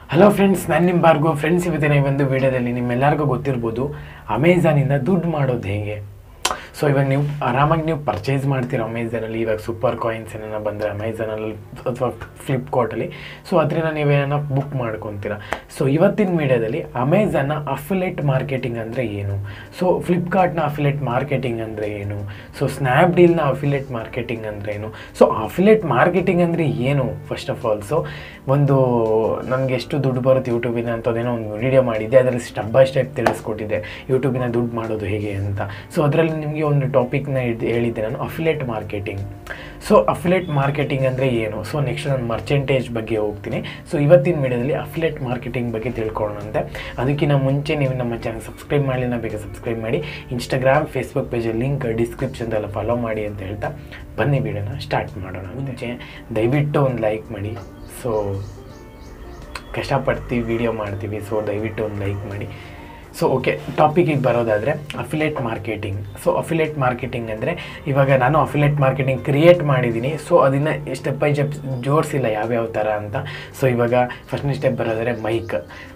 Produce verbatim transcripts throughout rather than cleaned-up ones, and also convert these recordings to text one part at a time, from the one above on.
Hello friends, ನಾನು ನಿಮ್ಮ Bhargav. Friends, ಇವತ್ತಿನ ಈ ಒಂದು ವಿಡಿಯೋದಲ್ಲಿ ನಿಮ್ಮೆಲ್ಲರಿಗೂ ಗೊತ್ತಿರ್ಬೋದು ಅಮೆಝಾನಿಂದ ದುಡ್ಡು ಮಾಡೋದು ಹೇಗೆ. ಸೊ ಇವಾಗ ನೀವು ಆರಾಮಾಗಿ ನೀವು ಪರ್ಚೇಸ್ ಮಾಡ್ತೀರ ಅಮೆಝಾನಲ್ಲಿ. ಇವಾಗ ಸೂಪರ್ ಕಾಯಿನ್ಸ್ ಏನಾರ ಬಂದರೆ ಅಮೆಝಾನಲ್ಲಿ ಅಥವಾ ಫ್ಲಿಪ್ಕಾರ್ಟಲ್ಲಿ, ಸೊ ಅದರಿಂದ ನೀವೇನ ಬುಕ್ ಮಾಡ್ಕೊತೀರ. ಸೊ ಇವತ್ತಿನ ವಿಡಿಯೋದಲ್ಲಿ ಅಮೆಝಾನ್ನ ಅಫಿಲೇಟ್ ಮಾರ್ಕೆಟಿಂಗ್ ಅಂದರೆ ಏನು, ಸೊ ಫ್ಲಿಪ್ಕಾರ್ಟ್ನ ಅಫಿಲೇಟ್ ಮಾರ್ಕೆಟಿಂಗ್ ಅಂದರೆ ಏನು, ಸೊ ಸ್ನ್ಯಾಪ್ಡೀಲ್ನ ಅಫಿಲೇಟ್ ಮಾರ್ಕೆಟಿಂಗ್ ಅಂದರೆ ಏನು, ಸೊ ಅಫಿಲೇಟ್ ಮಾರ್ಕೆಟಿಂಗ್ ಅಂದರೆ ಏನು ಫಸ್ಟ್ ಆಫ್ ಆಲ್. ಸೊ ಒಂದು ನನಗೆ ಎಷ್ಟು ದುಡ್ಡು ಬರುತ್ತೆ ಯೂಟ್ಯೂಬಿನ ಅಂತದೇನೋ ಒಂದು ವಿಡಿಯೋ ಮಾಡಿದ್ದೆ, ಅದರಲ್ಲಿ ಸ್ಟೆಪ್ ಬೈ ಸ್ಟೆಪ್ ತಿಳಿಸ್ಕೊಟ್ಟಿದ್ದೆ ಯೂಟ್ಯೂಬಿನ ದುಡ್ಡು ಮಾಡೋದು ಹೇಗೆ ಅಂತ. ಸೊ ಅದರಲ್ಲಿ ನಿಮಗೆ ಒಂದು ಟಾಪಿಕ್ನ ಹೇಳಿದ್ದೆ ನಾನು, affiliate marketing. So affiliate marketing ಅಂದರೆ ಏನು, ಸೊ ನೆಕ್ಸ್ಟ್ ನಾನು ಮರ್ಚೆಂಟೇಜ್ ಬಗ್ಗೆ ಹೋಗ್ತೀನಿ. ಸೊ ಇವತ್ತಿನ ವಿಡಿಯೋದಲ್ಲಿ ಅಫಿಲೇಟ್ ಮಾರ್ಕೆಟಿಂಗ್ ಬಗ್ಗೆ ತಿಳ್ಕೊಳ್ಳೋಣಂತೆ. ಅದಕ್ಕಿಂತ ಮುಂಚೆ ನೀವು ನಮ್ಮ ಚಾನಲ್ ಸಬ್ಸ್ಕ್ರೈಬ್ ಮಾಡಲಿಲ್ಲ, ಬೇಗ ಸಬ್ಸ್ಕ್ರೈಬ್ ಮಾಡಿ. ಇನ್ಸ್ಟಾಗ್ರಾಮ್, ಫೇಸ್ಬುಕ್ ಪೇಜ್ ಲಿಂಕ್ ಡಿಸ್ಕ್ರಿಪ್ಷನ್ದೆಲ್ಲ ಫಾಲೋ ಮಾಡಿ ಅಂತ ಹೇಳ್ತಾ ಬನ್ನಿ ವಿಡಿಯೋನ ಸ್ಟಾರ್ಟ್ ಮಾಡೋಣ. ಮುಂಚೆ ದಯವಿಟ್ಟು ಒಂದು ಲೈಕ್ ಮಾಡಿ. ಸೊ ಕಷ್ಟಪಡ್ತೀವಿ, ವಿಡಿಯೋ ಮಾಡ್ತೀವಿ, ಸೊ ದಯವಿಟ್ಟು ಒಂದು ಲೈಕ್ ಮಾಡಿ. ಸೊ ಓಕೆ, ಟಾಪಿಕಿಗೆ ಬರೋದಾದರೆ affiliate marketing. So affiliate marketing ಅಂದರೆ ಇವಾಗ ನಾನು ಅಫಿಲೇಟ್ ಮಾರ್ಕೆಟಿಂಗ್ ಕ್ರಿಯೇಟ್ ಮಾಡಿದ್ದೀನಿ. ಸೊ ಅದನ್ನು ಸ್ಟೆಪ್ ಬೈ ಸ್ಟೆಪ್ ಜೋಡಿಸಿಲ್ಲ ಯಾವ್ಯಾವ ಥರ ಅಂತ. ಸೊ ಇವಾಗ ಫಸ್ಟ್ನೇ ಸ್ಟೆಪ್ ಬರೋದಾದರೆ ಮೈಕ್.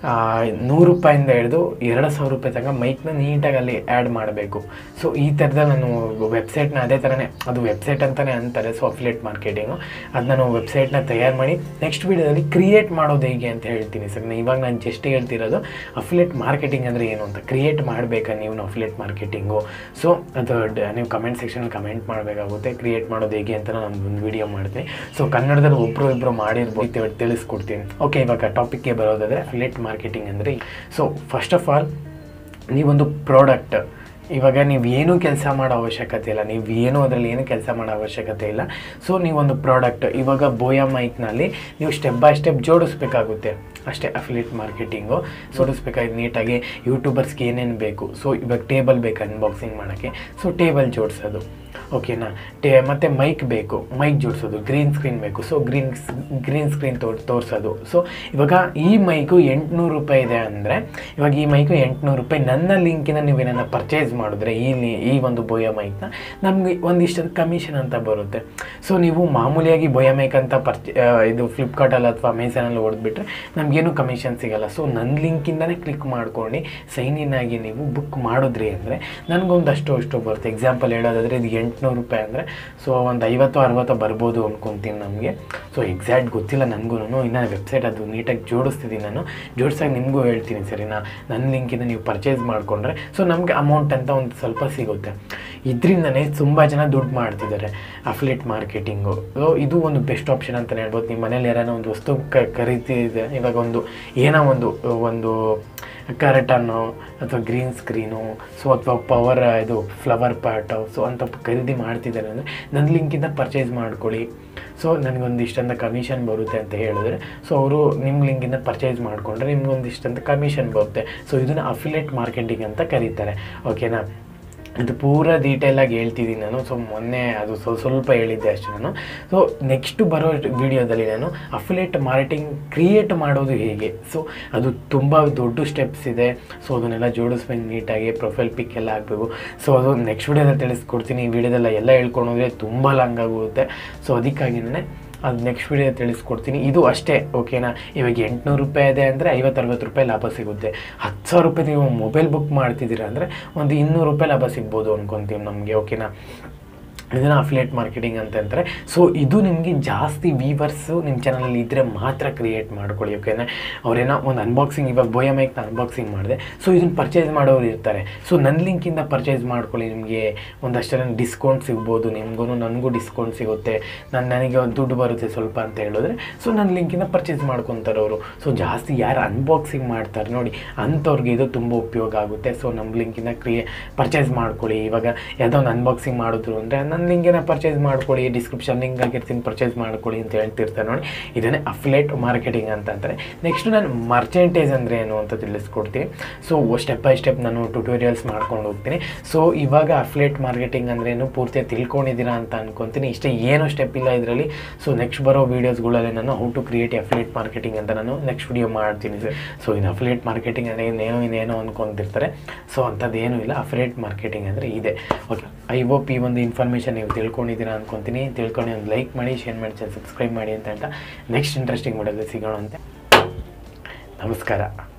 ನೂರು ರೂಪಾಯಿಂದ ಹಿಡಿದು ಎರಡು ಸಾವಿರ ರೂಪಾಯಿ ತನಕ ಮೈಕ್ನ ನೀಟಾಗಿ ಅಲ್ಲಿ ಆ್ಯಡ್ ಮಾಡಬೇಕು. ಸೊ ಈ ಥರದಲ್ಲಿ ನಾನು ವೆಬ್ಸೈಟ್ನ ಅದೇ ಥರನೇ, ಅದು ವೆಬ್ಸೈಟ್ ಅಂತಲೇ ಅಂತಾರೆ. ಸೊ ಅಫಿಲೇಟ್ ಮಾರ್ಕೆಟಿಂಗು ಅದು ನಾನು ವೆಬ್ಸೈಟ್ನ ತಯಾರು ಮಾಡಿ ನೆಕ್ಸ್ಟ್ ವೀಡಿಯೋದಲ್ಲಿ ಕ್ರಿಯೇಟ್ ಮಾಡೋದು ಹೇಗೆ ಅಂತ ಹೇಳ್ತೀನಿ. ಸರ್ ಇವಾಗ ನಾನು ಜಸ್ಟ್ ಹೇಳ್ತಿರೋದು ಅಫಿಲೇಟ್ ಮಾರ್ಕೆಟಿಂಗ್ ಅಂದರೆ ಏನು ಅಂತ. ಕ್ರಿಯೇಟ್ ಮಾಡಬೇಕಾ ನೀವು ಅಫಿಲೇಟ್ ಮಾರ್ಕೆಟಿಂಗು, ಸೊ ಅದು ನೀವು ಕಮೆಂಟ್ ಸೆಕ್ಷನಲ್ಲಿ ಕಮೆಂಟ್ ಮಾಡಬೇಕಾಗುತ್ತೆ. ಕ್ರಿಯೇಟ್ ಮಾಡೋದು ಹೇಗೆ ಅಂತ ನಾನು ಒಂದು ವಿಡಿಯೋ ಮಾಡ್ತೀನಿ. ಸೊ ಕನ್ನಡದಲ್ಲಿ ಒಬ್ಬರು ಇಬ್ಬರು ಮಾಡಿರ್ಬೋದು, ತಿಳಿಸ್ಕೊಡ್ತೀನಿ. ಓಕೆ, ಇವಾಗ ಟಾಪಿಕ್ಗೆ ಬರೋದಾದರೆ ಅಫಿಲೇಟ್ ಮಾರ್ಕೆಟಿಂಗ್ ಅಂದರೆ, ಸೊ ಫಸ್ಟ್ ಆಫ್ ಆಲ್ ನೀವೊಂದು ಪ್ರಾಡಕ್ಟ್, ಇವಾಗ ನೀವು ಏನೂ ಕೆಲಸ ಮಾಡೋ ಅವಶ್ಯಕತೆ ಇಲ್ಲ, ನೀವು ಏನು ಅದರಲ್ಲಿ ಏನು ಕೆಲಸ ಮಾಡೋ ಅವಶ್ಯಕತೆ ಇಲ್ಲ. ಸೊ ನೀವೊಂದು ಪ್ರಾಡಕ್ಟ್, ಇವಾಗ ಬೋಯಾ ಮೈಕ್ನಲ್ಲಿ ನೀವು ಸ್ಟೆಪ್ ಬೈ ಸ್ಟೆಪ್ ಜೋಡಿಸ್ಬೇಕಾಗುತ್ತೆ ಅಷ್ಟೇ. ಅಫಿಲೇಟ್ ಮಾರ್ಕೆಟಿಂಗು ಜೋಡಿಸ್ಬೇಕಾಗಿ ನೀಟಾಗಿ ಯೂಟ್ಯೂಬರ್ಸ್ಗೆ ಏನೇನು ಬೇಕು. ಸೊ ಇವಾಗ ಟೇಬಲ್ ಬೇಕು ಅನ್ಬಾಕ್ಸಿಂಗ್ ಮಾಡೋಕ್ಕೆ, ಸೊ ಟೇಬಲ್ ಜೋಡಿಸೋದು, ಓಕೆನಾ. ಟೇ ಮತ್ತು ಮೈಕ್ ಬೇಕು, ಮೈಕ್ ಜೋಡಿಸೋದು. ಗ್ರೀನ್ ಸ್ಕ್ರೀನ್ ಬೇಕು, ಸೊ ಗ್ರೀನ್ ಗ್ರೀನ್ ಸ್ಕ್ರೀನ್ ತೋರ್ ತೋರಿಸೋದು. ಸೊ ಇವಾಗ ಈ ಮೈಕು ಎಂಟುನೂರು ರೂಪಾಯಿ ಇದೆ ಅಂದರೆ, ಇವಾಗ ಈ ಮೈಕು ಎಂಟುನೂರು ರೂಪಾಯಿ ನನ್ನ ಲಿಂಕಿನ ನೀವೇನ ಪರ್ಚೇಸ್ ಮಾಡಿದ್ರೆ ಈ ಈ ಒಂದು ಬೋಯಾ ಮೈಕ್ನ ನಮಗೆ ಒಂದಿಷ್ಟು ಕಮಿಷನ್ ಅಂತ ಬರುತ್ತೆ. ಸೊ ನೀವು ಮಾಮೂಲಿಯಾಗಿ ಬೋಯಾ ಮೈಕ್ ಅಂತ ಪರ್ಚೇ ಇದು ಫ್ಲಿಪ್ಕಾರ್ಟಲ್ಲಿ ಅಥವಾ ಅಮೆಝಾನಲ್ಲಿ ಹೊಡೆದ್ಬಿಟ್ರೆ ನಮಗೇನು ಕಮಿಷನ್ ಸಿಗೋಲ್ಲ. ಸೊ ನನ್ನ ಲಿಂಕಿಂದನೇ ಕ್ಲಿಕ್ ಮಾಡ್ಕೊಂಡು ಸೈನ್ ಇನ್ ಆಗಿ ನೀವು ಬುಕ್ ಮಾಡಿದ್ರಿ ಅಂದರೆ ನನಗೊಂದು ಅಷ್ಟು ಅಷ್ಟು ಬರುತ್ತೆ. ಎಕ್ಸಾಂಪಲ್ ಹೇಳೋದಾದರೆ ಇದು ಎಂಟುನೂರು ರೂಪಾಯಿ ಅಂದರೆ, ಸೊ ಒಂದು ಐವತ್ತು ಅರವತ್ತು ಬರ್ಬೋದು ಅಂದ್ಕೊತೀನಿ ನಮಗೆ. ಸೊ ಎಕ್ಸಾಕ್ಟ್ ಗೊತ್ತಿಲ್ಲ ನನಗೂ, ಇನ್ನು ವೆಬ್ಸೈಟ್ ಅದು ನೀಟಾಗಿ ಜೋಡಿಸ್ತಿದ್ದೀನಿ ನಾನು. ಜೋಡಿಸಾಗಿ ನಿಮಗೂ ಹೇಳ್ತೀನಿ ಸರಿನಾ. ನನ್ನ ಲಿಂಕಿಂದ ನೀವು ಪರ್ಚೇಸ್ ಮಾಡಿಕೊಂಡ್ರೆ ಸೊ ನಮಗೆ ಅಮೌಂಟ್ ಅಂತ ಒಂದು ಸ್ವಲ್ಪ ಸಿಗುತ್ತೆ. ಇದರಿಂದನೇ ತುಂಬ ಜನ ದುಡ್ಡು ಮಾಡ್ತಿದ್ದಾರೆ ಅಫಿಲೇಟ್ ಮಾರ್ಕೆಟಿಂಗು. ಸೊ ಇದು ಒಂದು ಬೆಸ್ಟ್ ಆಪ್ಷನ್ ಅಂತಲೇ ಹೇಳ್ಬೋದು. ನಿಮ್ಮ ಮನೇಲಿ ಯಾರೋ ಒಂದು ವಸ್ತು ಕ ಖರೀದಿದೆ, ಇವಾಗ ಒಂದು ಏನೋ ಒಂದು ಒಂದು ಕರ್ಟನ್ನು ಅಥವಾ ಗ್ರೀನ್ ಸ್ಕ್ರೀನು, ಸೊ ಅಥವಾ ಪವರ್ ಇದು ಫ್ಲವರ್ ಪಾಟು, ಸೊ ಅಂತ ಖರೀದಿ ಮಾಡ್ತಿದ್ದಾರೆ ಅಂದರೆ ನನ್ನ ಲಿಂಕಿಂದ ಪರ್ಚೇಸ್ ಮಾಡ್ಕೊಳ್ಳಿ. ಸೊ ನನಗೊಂದು ಇಷ್ಟಂತ ಕಮಿಷನ್ ಬರುತ್ತೆ ಅಂತ ಹೇಳಿದ್ರೆ, ಸೊ ಅವರು ನಿಮ್ಮ ಲಿಂಕಿಂದ ಪರ್ಚೇಸ್ ಮಾಡಿಕೊಂಡ್ರೆ ನಿಮ್ಗೊಂದು ಇಷ್ಟಂತ ಕಮಿಷನ್ ಬರುತ್ತೆ. ಸೊ ಇದನ್ನು ಅಫಿಲೇಟ್ ಮಾರ್ಕೆಟಿಂಗ್ ಅಂತ ಕರೀತಾರೆ, ಓಕೆನಾ. ಅದು ಪೂರ ಡೀಟೇಲಾಗಿ ಹೇಳ್ತಿದ್ದೀನಿ ನಾನು. ಸೊ ಮೊನ್ನೆ ಅದು ಸ್ವಲ್ಪ ಸ್ವಲ್ಪ ಹೇಳಿದ್ದೆ ಅಷ್ಟೇ ನಾನು. ಸೊ ನೆಕ್ಸ್ಟ್ ಬರೋ ವಿಡಿಯೋದಲ್ಲಿ ನಾನು ಅಫಿಲೇಟ್ ಮಾರ್ಕೆಟಿಂಗ್ ಕ್ರಿಯೇಟ್ ಮಾಡೋದು ಹೇಗೆ, ಸೊ ಅದು ತುಂಬ ದೊಡ್ಡ ಸ್ಟೆಪ್ಸ್ ಇದೆ. ಸೊ ಅದನ್ನೆಲ್ಲ ಜೋಡಿಸ್ಬೇಕು ನೀಟಾಗಿ, ಪ್ರೊಫೈಲ್ ಪಿಕ್ ಎಲ್ಲ ಆಗಬೇಕು. ಸೊ ಅದು ನೆಕ್ಸ್ಟ್ ವಿಡಿಯೋದಲ್ಲಿ ತಿಳಿಸ್ಕೊಡ್ತೀನಿ. ಈ ವಿಡಿಯೋದೆಲ್ಲ ಎಲ್ಲ ಹೇಳ್ಕೊಂಡೋದ್ರೆ ತುಂಬ ಲಾಂಗ್ ಆಗುತ್ತೆ. ಸೊ ಅದಕ್ಕಾಗಿನೇ ಅದು ನೆಕ್ಸ್ಟ್ ವಿಡಿಯೋ ತಿಳಿಸ್ಕೊಡ್ತೀನಿ. ಇದು ಅಷ್ಟೇ, ಓಕೆನಾ. ಇವಾಗ ಎಂಟುನೂರು ರೂಪಾಯಿ ಇದೆ ಅಂದರೆ ಐವತ್ತು ಅರವತ್ತು ರೂಪಾಯಿ ಲಾಭ ಸಿಗುತ್ತೆ. ಹತ್ತು ಸಾವಿರ ರೂಪಾಯಿ ನೀವು ಮೊಬೈಲ್ ಬುಕ್ ಮಾಡ್ತಿದ್ದೀರಾ ಅಂದರೆ ಒಂದು ಇನ್ನೂರು ರೂಪಾಯಿ ಲಾಭ ಸಿಗ್ಬೋದು ಅಂದ್ಕೊತೀವಿ ನಮಗೆ, ಓಕೆನಾ. ಇದನ್ನು ಅಫಿಲೇಟ್ ಮಾರ್ಕೆಟಿಂಗ್ ಅಂತಂದರೆ. ಸೊ ಇದು ನಿಮಗೆ ಜಾಸ್ತಿ ವ್ಯೂವರ್ಸು ನಿಮ್ಮ ಚಾನಲಲ್ಲಿ ಇದ್ದರೆ ಮಾತ್ರ ಕ್ರಿಯೇಟ್ ಮಾಡ್ಕೊಳ್ಳಿ, ಓಕೆನಾ. ಅವರೇನೋ ಒಂದು ಅನ್ಬಾಕ್ಸಿಂಗ್, ಇವಾಗ ಬೋಯಾ ಮೈಕ್ನ ಅನ್ಬಾಕ್ಸಿಂಗ್ ಮಾಡಿದೆ, ಸೊ ಇದನ್ನು ಪರ್ಚೇಸ್ ಮಾಡೋರು ಇರ್ತಾರೆ. ಸೊ ನನ್ನ ಲಿಂಕಿಂದ ಪರ್ಚೇಸ್ ಮಾಡ್ಕೊಳ್ಳಿ, ನಿಮಗೆ ಒಂದಷ್ಟು ಡಿಸ್ಕೌಂಟ್ ಸಿಗ್ಬೋದು, ನಿಮಗೂ ನನಗೂ ಡಿಸ್ಕೌಂಟ್ ಸಿಗುತ್ತೆ, ನಾನು ನನಗೆ ಒಂದು ದುಡ್ಡು ಬರುತ್ತೆ ಸ್ವಲ್ಪ ಅಂತ ಹೇಳಿದ್ರೆ. ಸೊ ನನ್ನ ಲಿಂಕಿಂದ ಪರ್ಚೇಸ್ ಮಾಡ್ಕೊತಾರೆ ಅವರು. ಸೊ ಜಾಸ್ತಿ ಯಾರು ಅನ್ಬಾಕ್ಸಿಂಗ್ ಮಾಡ್ತಾರೆ ನೋಡಿ ಅಂಥವ್ರಿಗೆ ಇದು ತುಂಬ ಉಪಯೋಗ ಆಗುತ್ತೆ. ಸೊ ನಮ್ಮ ಲಿಂಕಿಂದ ಕ್ರಿಯೇ ಪರ್ಚೇಸ್ ಮಾಡ್ಕೊಳ್ಳಿ. ಇವಾಗ ಯಾವುದೋ ಒಂದು ಅನ್ಬಾಕ್ಸಿಂಗ್ ಮಾಡಿದ್ರು ಅಂದರೆ ನನ್ನ ಲಿಂಕಿನ ಪರ್ಚೇಸ್ ಮಾಡ್ಕೊಳ್ಳಿ, ಡಿಸ್ಕ್ರಿಪ್ಷನ್ ಲಿಂಕ್ ಆಗಿರ್ತೀನಿ, ಪರ್ಚೇಸ್ ಮಾಡ್ಕೊಳ್ಳಿ ಅಂತ ಹೇಳ್ತಿರ್ತಾರೆ ನೋಡಿ. ಇದನ್ನೇ ಅಫಿಲೇಟ್ ಮಾರ್ಕೆಟಿಂಗ್ ಅಂತ ಅಂತಾರೆ. ನೆಕ್ಸ್ಟ್ ನಾನು ಮರ್ಚೆಂಟೇಜ್ ಅಂದರೆ ಏನು ಅಂತ ತಿಳಿಸ್ಕೊಡ್ತೀನಿ. ಸೊ ಸ್ಟೆಪ್ ಬೈ ಸ್ಟೆಪ್ ನಾನು ಟ್ಯುಟೋರಿಯಲ್ಸ್ ಮಾಡ್ಕೊಂಡು ಹೋಗ್ತೀನಿ. ಸೊ ಇವಾಗ ಅಫಿಲೇಟ್ ಮಾರ್ಕೆಟಿಂಗ್ ಅಂದ್ರೇನು ಪೂರ್ತಿ ತಿಳ್ಕೊಂಡಿದ್ದೀರಾ ಅಂತ ಅನ್ಕೊತೀನಿ. ಇಷ್ಟೇ, ಏನೂ ಸ್ಟೆಪ್ ಇಲ್ಲ ಇದರಲ್ಲಿ. ಸೊ ನೆಕ್ಸ್ಟ್ ಬರೋ ವೀಡಿಯೋಸ್ಗಳಲ್ಲಿ ನಾನು how to create affiliate marketing ಅಂತ ನಾನು ನೆಕ್ಸ್ಟ್ ವಿಡಿಯೋ ಮಾಡ್ತೀನಿ ಸರ್. ಸೊ ಇದು ಅಫಿಲೇಟ್ ಮಾರ್ಕೆಟಿಂಗ್ ಅಂದರೆ ಇನ್ನೇನೋ ಇನ್ನೇನೋ ಅಂದ್ಕೊತಿರ್ತಾರೆ. ಸೊ ಅಂಥದ್ದು ಏನೂ ಇಲ್ಲ. ಅಫಿಲೇಟ್ ಮಾರ್ಕೆಟಿಂಗ್ ಅಂದರೆ ಇದೆ, ಓಕೆ. ಐ ಹೋಪ್ ಈ ಒಂದು ಇನ್ಫಾರ್ಮೇಷನ್ ನೀವು ತಿಳ್ಕೊಂಡಿದ್ದೀರಾ ಅಂದ್ಕೊತೀನಿ. ತಿಳ್ಕೊಂಡು ಒಂದು ಲೈಕ್ ಮಾಡಿ, ಶೇರ್ ಮಾಡಿ, ಸಬ್ಸ್ಕ್ರೈಬ್ ಮಾಡಿ ಅಂತ ಹೇಳ್ತಾ ನೆಕ್ಸ್ಟ್ ಇಂಟ್ರೆಸ್ಟಿಂಗ್ ವಿಡಿಯೋದಲ್ಲಿ ಸಿಗೋಣ ಅಂತೆ. ನಮಸ್ಕಾರ.